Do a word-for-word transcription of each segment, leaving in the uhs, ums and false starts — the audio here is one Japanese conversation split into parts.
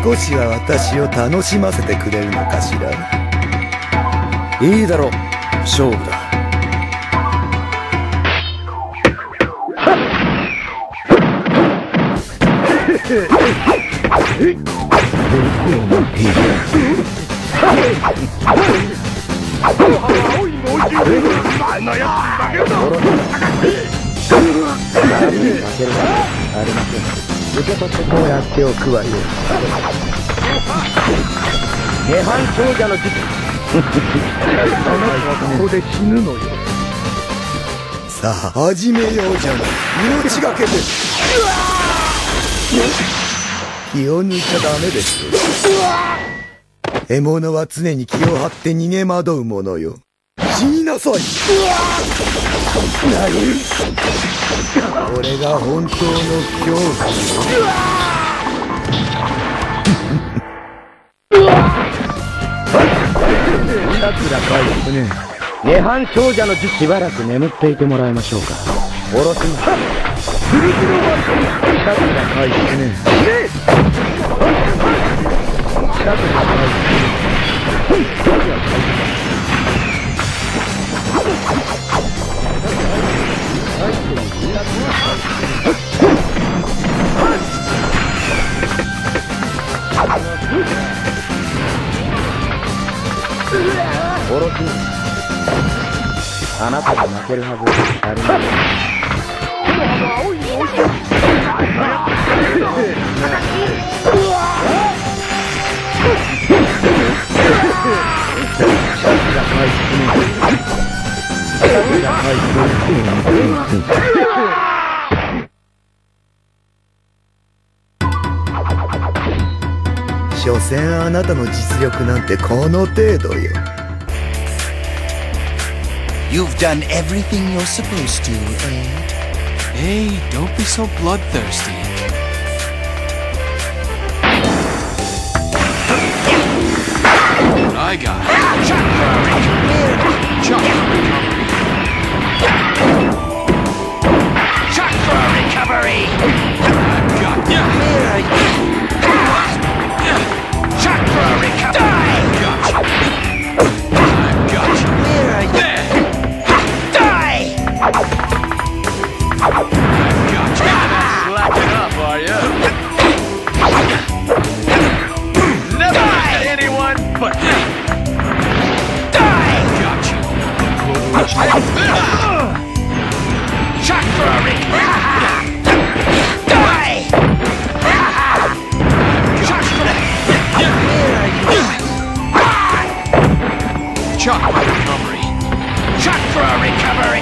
少しは私を楽しませてくれるのかしら。いいだろう、勝負だ。受け取ってこうやっておくわよ。涅槃長者の術。あなたはここで死ぬのよ。さあ始めようじゃない。命がけで。気を抜いちゃダメですよ。獲物は常に気を張って逃げ惑うものよ。死になさい。何？これが本当の恐怖よ。奴ら回復ね。涅槃長者の術。しばらく眠っていてもらいましょうか。おろします。ぐるぐるは奴ら回復ね。奴ら回復ね。おろしあなたが負けるはずありません。所詮あなたの実力なんてこの程度よ。 You've done everything you're supposed to, eh? Hey, don't be so bloodthirsty. I got it. Chakra recovery. Chakra recovery! I've got ya. Chakra recovery! Die! I've got you. I've got you. There! Die! I've got you. Slack it up, are ya? Never Die! met anyone but me. Die! Got you. Chakra recovery! Die! Chakra recovery. Chakra recovery!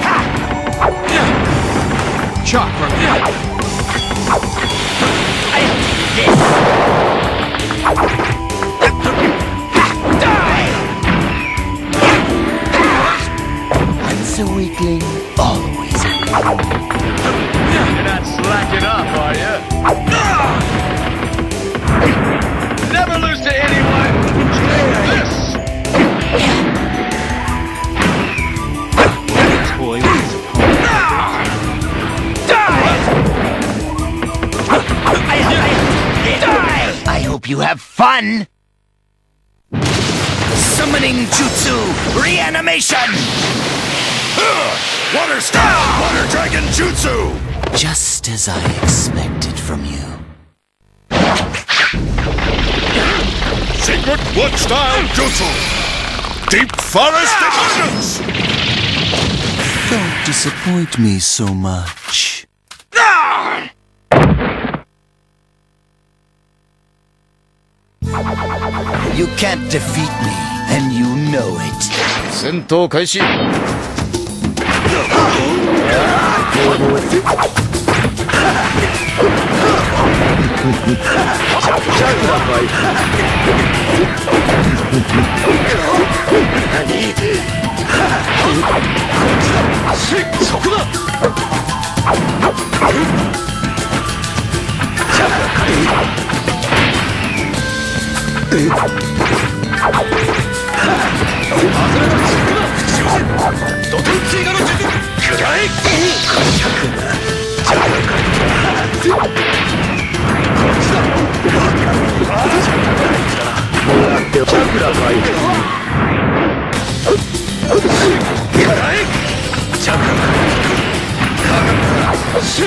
Chakra. This! Die! Once a weakling, always a weakling. You're not slacking up, are you? Never lose to anyone. Take this. Boy, what's I hope you have fun! Summoning Jutsu Reanimation! Water style! Water dragon jutsu! Just as I expected from you. Secret blood style jutsu! Deep forest abundance! Don't disappoint me so much. You can't defeat me, and you know it. 戦闘開始。そこだ。 Chakra! ってチャクラかい。 チャクラシッ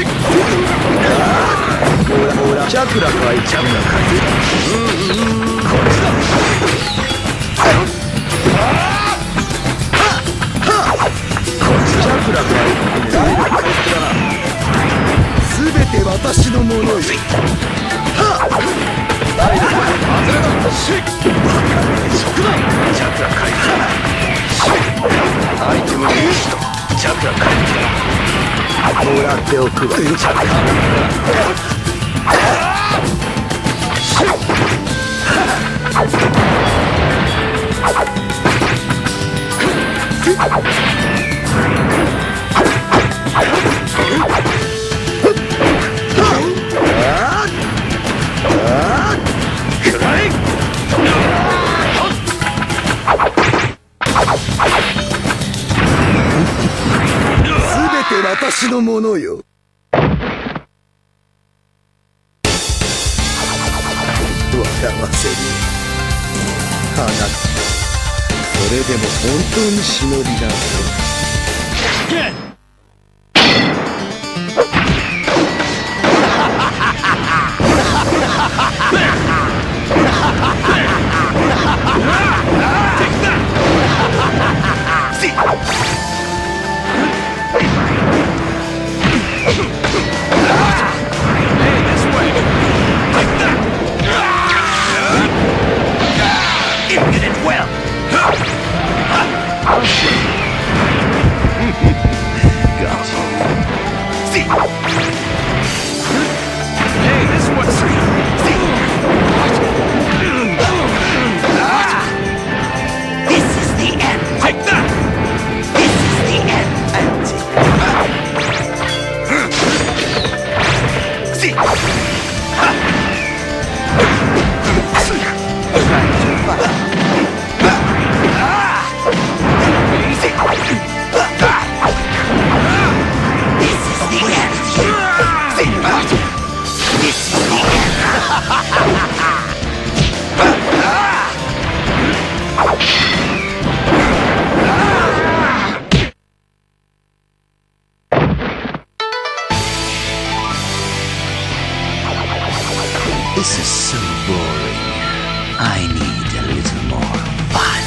ほらほらチャクラかい。 チャクラかい。こっちだ。 チャクラかい。すべて私のものよ。 チャクラ回復。アイテム入手とチャクラ回復。 もらっておくわ。 チャクラ私のものよ。笑わせる。あなた、それでも本当に忍びなの？ This is so boring. I need a little more fun.